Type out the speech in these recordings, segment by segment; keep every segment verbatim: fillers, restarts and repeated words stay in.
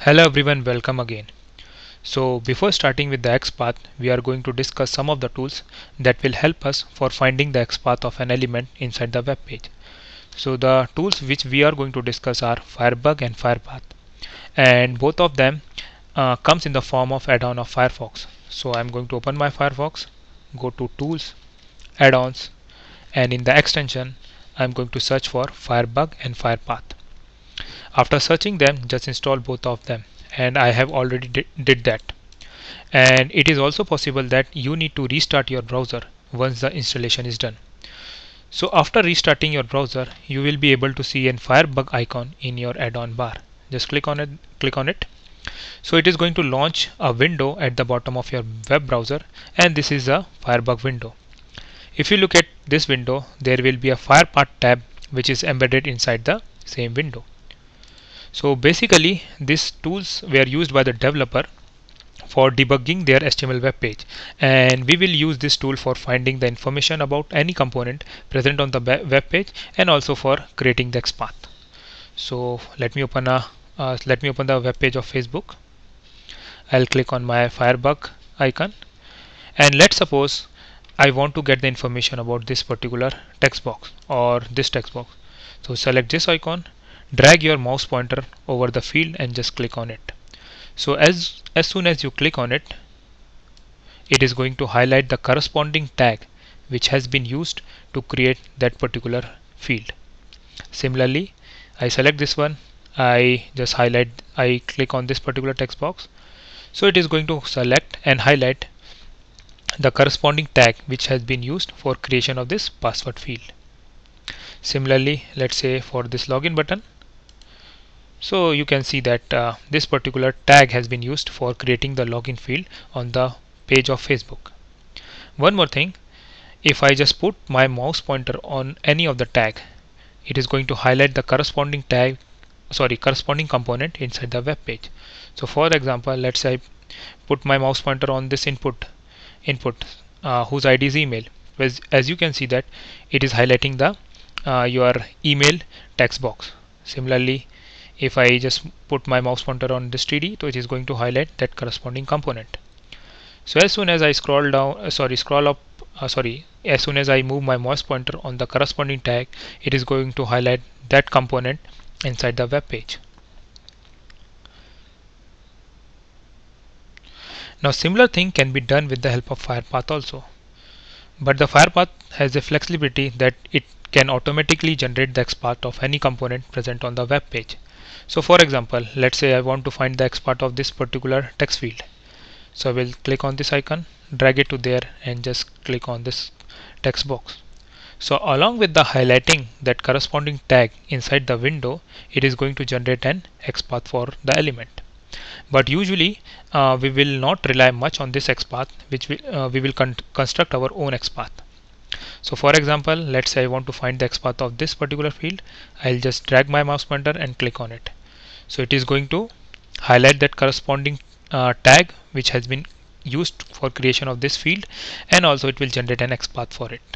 Hello everyone, welcome again. So before starting with the XPath, we are going to discuss some of the tools that will help us for finding the XPath of an element inside the web page. So the tools which we are going to discuss are Firebug and Firepath, and both of them uh, comes in the form of add-on of Firefox. So I'm going to open my Firefox, go to Tools, Add-ons, and in the extension I'm going to search for Firebug and Firepath. After searching them, just install both of them, and I have already did, did that. And it is also possible that you need to restart your browser once the installation is done. So after restarting your browser, you will be able to see a Firebug icon in your add-on bar. Just click on it, click on it. So it is going to launch a window at the bottom of your web browser, and this is a Firebug window. If you look at this window, there will be a Firepath tab which is embedded inside the same window. So basically these tools were used by the developer for debugging their H T M L web page, and we will use this tool for finding the information about any component present on the web page and also for creating the XPath. So let me open a uh, let me open the web page of Facebook. I'll click on my Firebug icon, and let's suppose I want to get the information about this particular text box or this text box. So select this icon, drag your mouse pointer over the field and just click on it. So as as soon as you click on it, it is going to highlight the corresponding tag which has been used to create that particular field. Similarly, I select this one, I just highlight, I click on this particular text box. So it is going to select and highlight the corresponding tag which has been used for creation of this password field. Similarly, let's say for this login button, so you can see that uh, this particular tag has been used for creating the login field on the page of Facebook. One more thing, if I just put my mouse pointer on any of the tag, it is going to highlight the corresponding tag sorry corresponding component inside the web page. So for example, let's say I put my mouse pointer on this input input uh, whose I D is email. As, as you can see that it is highlighting the uh, your email text box. Similarly, if I just put my mouse pointer on this T D, so it is going to highlight that corresponding component. So as soon as I scroll down, uh, sorry, scroll up, uh, sorry, as soon as I move my mouse pointer on the corresponding tag, it is going to highlight that component inside the web page. Now similar thing can be done with the help of Firepath also, but the Firepath has the flexibility that it can automatically generate the XPath of any component present on the web page. So for example, let's say I want to find the XPath of this particular text field. So I will click on this icon, drag it to there and just click on this text box. So along with the highlighting that corresponding tag inside the window, it is going to generate an XPath for the element. But usually uh, we will not rely much on this XPath, which we, uh, we will con construct our own XPath. So for example, let's say I want to find the XPath of this particular field. I'll just drag my mouse pointer and click on it. So it is going to highlight that corresponding uh, tag which has been used for creation of this field, and also it will generate an XPath for it.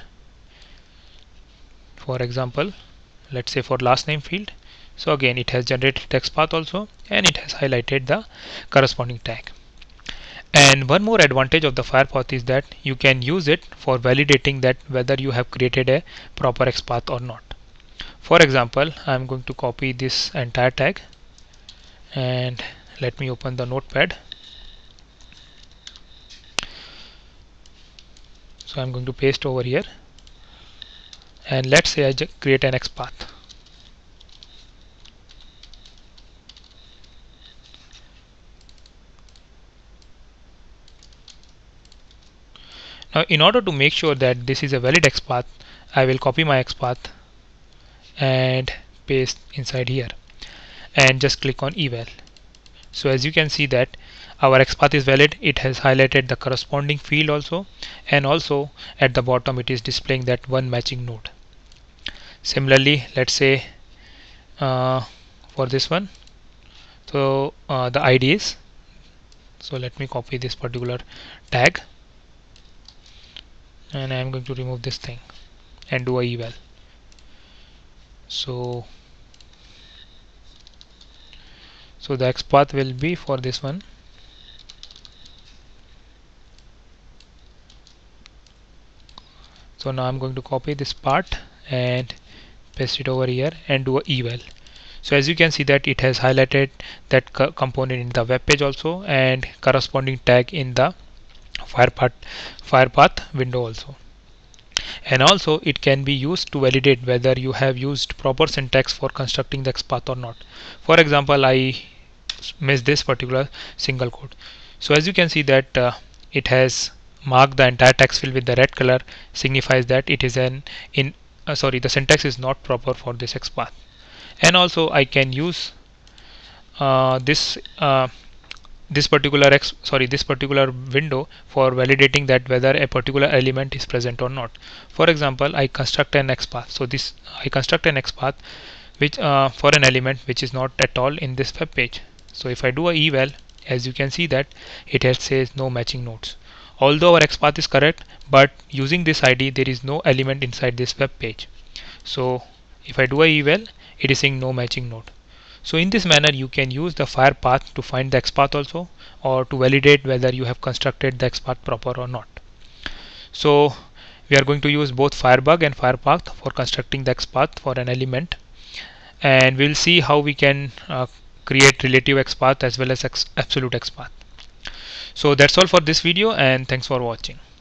For example, let's say for last name field, so again it has generated XPath also, and it has highlighted the corresponding tag. And one more advantage of the Firepath is that you can use it for validating that whether you have created a proper XPath or not. For example, I'm going to copy this entire tag, and let me open the notepad. So I'm going to paste over here, and let's say I create an XPath. Now in order to make sure that this is a valid XPath, I will copy my XPath and paste inside here and just click on eval. So as you can see that our XPath is valid, it has highlighted the corresponding field also, and also at the bottom it is displaying that one matching node. Similarly, let's say uh, for this one, so uh, the I D is, so let me copy this particular tag, and I am going to remove this thing and do a eval. So So the XPath will be for this one. So now I'm going to copy this part and paste it over here and do a eval. So as you can see that it has highlighted that co component in the web page also, and corresponding tag in the FirePath FirePath window also. And also it can be used to validate whether you have used proper syntax for constructing the XPath or not. For example, I missed this particular single quote. So as you can see that uh, it has marked the entire text field with the red color, signifies that it is an in uh, sorry the syntax is not proper for this XPath. And also I can use uh, this uh, this particular X, sorry this particular window for validating that whether a particular element is present or not. For example, I construct an XPath. So this I construct an XPath which uh, for an element which is not at all in this web page. So if I do a eval, as you can see that it has says no matching nodes. Although our XPath is correct, but using this I D there is no element inside this web page. So if I do a eval, it is saying no matching node. So in this manner you can use the FirePath to find the XPath also, or to validate whether you have constructed the XPath proper or not. So we are going to use both Firebug and FirePath for constructing the XPath for an element, and we'll see how we can uh, create relative XPath as well as ex absolute XPath. So that's all for this video, and thanks for watching.